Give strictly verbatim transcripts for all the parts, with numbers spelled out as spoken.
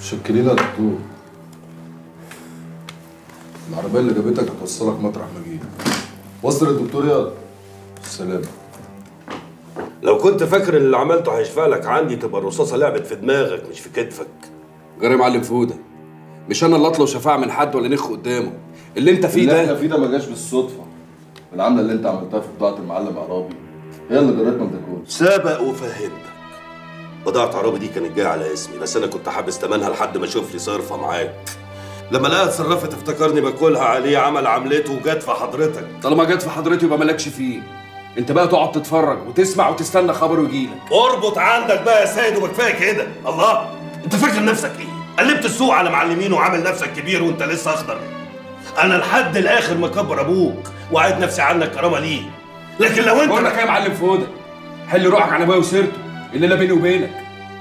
شكرين يا دكتور. العربية اللي جابتك هتوصلك مطرح ما جيت. وصل الدكتور يا سلام. لو كنت فاكر ان اللي عملته هيشفع لك عندي تبقى الرصاصة لعبت في دماغك مش في كتفك. جري معلم فودة، مش انا اللي اطلب شفاعة من حد ولا نخ قدامه. اللي انت فيه ده اللي احنا فيه ده ما جاش بالصدفة. العملة اللي انت عملتها في بضاعة المعلم عرابي هي اللي جرتنا ما تاكلش. سابق وفهمتك. بضاعة عرابي دي كانت جاية على اسمي، بس انا كنت حابس تمنها لحد ما اشوف لي صرفة معاك. لما لقيت اتصرفت افتكرني باكلها عليه، عمل عملته وجت في حضرتك. طالما جت في حضرته يبقى مالكش فيه. انت بقى تقعد تتفرج وتسمع وتستنى خبره يجيلك. اربط عندك بقى يا سيد وبكفايه كده. الله، انت فاكر نفسك ايه؟ قلبت السوق على معلمين وعامل نفسك كبير وانت لسه اخضر. انا لحد الاخر مكبر ابوك وعيد نفسي عنك كرامه ليه. لكن لو انت بقول لك ايه يا معلم فودة، حل روحك عن ابويا وسيرته الليله بيني وبينك.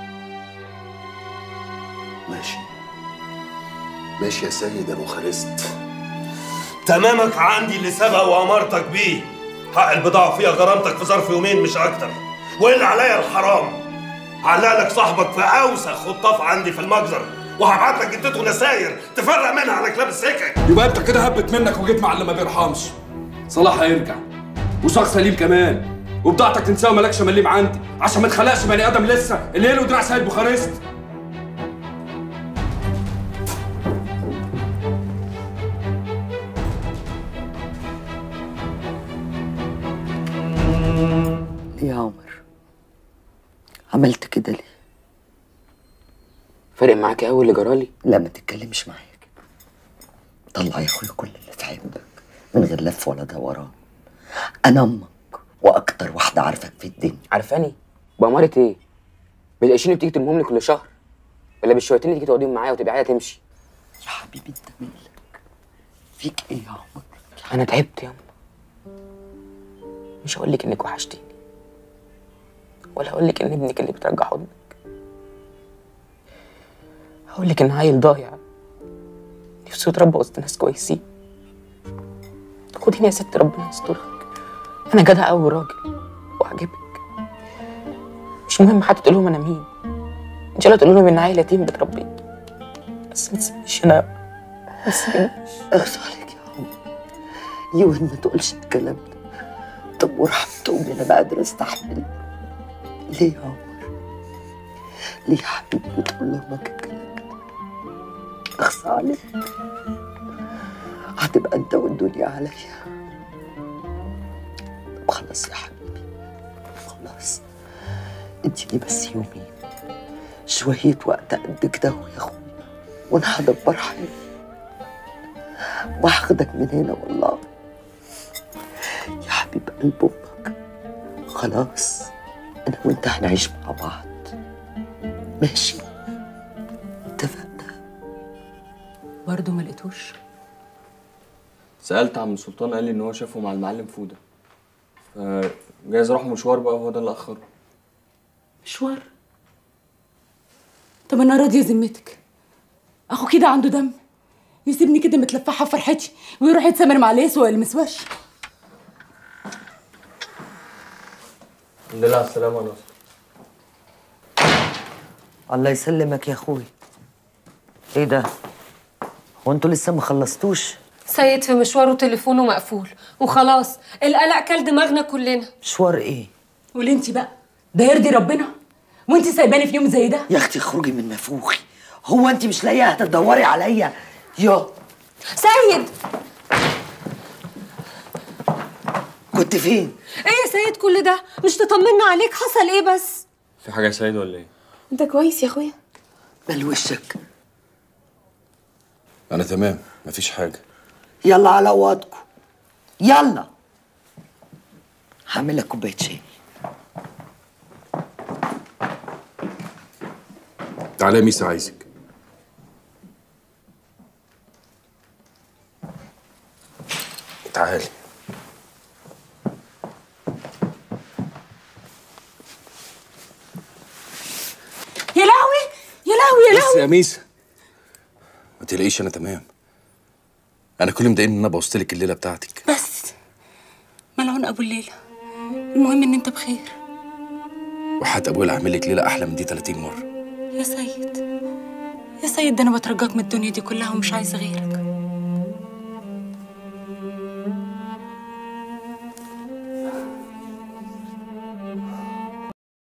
ماشي ماشي يا سيد ابو خرست. تمامك عندي اللي سبق وامرتك بيه. حق البضاعه فيها غرامتك في ظرف يومين مش اكتر، واللي عليا الحرام علق لك صاحبك في اوسخ خطاف عندي في المجزر، وهبعت لك جدته نساير تفرق منها على كلاب السكك. يبقى انت كده هبت منك وجيت مع اللي ما بيرحمش. صلاح هيرجع وشخص سليم كمان، وبضاعتك تنساها ومالكش مليم عندي عشان ما تخلقش بني ادم لسه اللي له دراع سيد بوخارست. ليه يا عمر؟ عملت كده ليه؟ فارق معاكي قوي اللي جرالي؟ لا ما تتكلمش معايا كده. طلع يا اخويا كل اللي في عندك من غير لف ولا دوران. انا امك واكتر واحده عارفك في الدنيا. عارفاني؟ بأمارة ايه؟ بالقرشين اللي بتيجي تلمهم لي كل شهر؟ ولا بالشويتين اللي تيجي تقعديهم معايا وتبقى عايزه تمشي؟ يا حبيبي انت مالك؟ فيك ايه يا عمر؟ انا تعبت يا أم. مش هقول لك انك وحشتيني، ولا هقول لك ان ابنك اللي بترجع حضنك. هقول لك ان عيل ضايع نفسه يتربى وسط ناس كويسين. خديني يا ست ربنا يسترك. انا جدع قوي راجل وعجبك. مش مهم حتى تقول لهم انا مين، ان شاء الله تقول لهم ان عيل يتيم بتربيني، بس ما تسيبنيش انا. ما تسيبنيش. اغص عليك يا عمر. يوه ما تقولش الكلام ده. طب ورحمة امي انا ما قادره استحمل. ليه يا عمر؟ ليه يا حبيبي بتقول لامك الكلام ده؟ اغص عليك. هتبقى انت والدنيا عليا. طب خلاص يا حبيبي خلاص، اديني بس يومين شوية وقت قد كده يا اخويا، وانا هدبر حالي وهاخدك من هنا والله يا حبيب قلب امك. خلاص انا وانت هنعيش مع بعض، ماشي؟ اتفقنا؟ برضه ما لقيتوش؟ سألت عم سلطان قال لي ان هو شافه مع المعلم فودة، فجايز راحوا مشوار بقى وهو ده اللي اخره. مشوار؟ طب انا راضيه ذمتك، اخو كده عنده دم يسيبني كده متلفحه فرحتي ويروح يتسامر مع اللي يسوى المسواش؟ الحمد لله على السلامة يا ناصر. الله يسلمك يا اخوي. ايه ده؟ هو انتوا لسه ما خلصتوش؟ سيد في مشواره تليفونه مقفول وخلاص، القلق كل دماغنا كلنا. مشوار ايه؟ قولي انت بقى، ده يرضي ربنا؟ وانت سايباني في يوم زي ده؟ يا اختي اخرجي من نافوخي. هو انت مش لاقيه هتدوري عليا؟ يا سيد كنت فين؟ ايه يا سيد كل ده؟ مش تطمنا عليك؟ حصل ايه بس؟ في حاجة يا سيد ولا ايه؟ انت كويس يا اخويا؟ مال وشك؟ انا تمام مفيش حاجه. يلا على وضعكم، يلا. هعمل لك كوبايه شاي. تعالى يا ميسا عايزك. تعالي. يا لهوي يا لهوي يا لهوي. بس يا ميسا ما تقلقيش انا تمام. انا كل مضايقني ان انا بوظتلك الليله بتاعتك. بس ملعون ابو الليله، المهم ان انت بخير. وحياة ابويا اللي هعمل لك ليله احلى من دي تلاتين مره. يا سيد يا سيد ده انا بترجاك من الدنيا دي كلها ومش عايزه غيرك.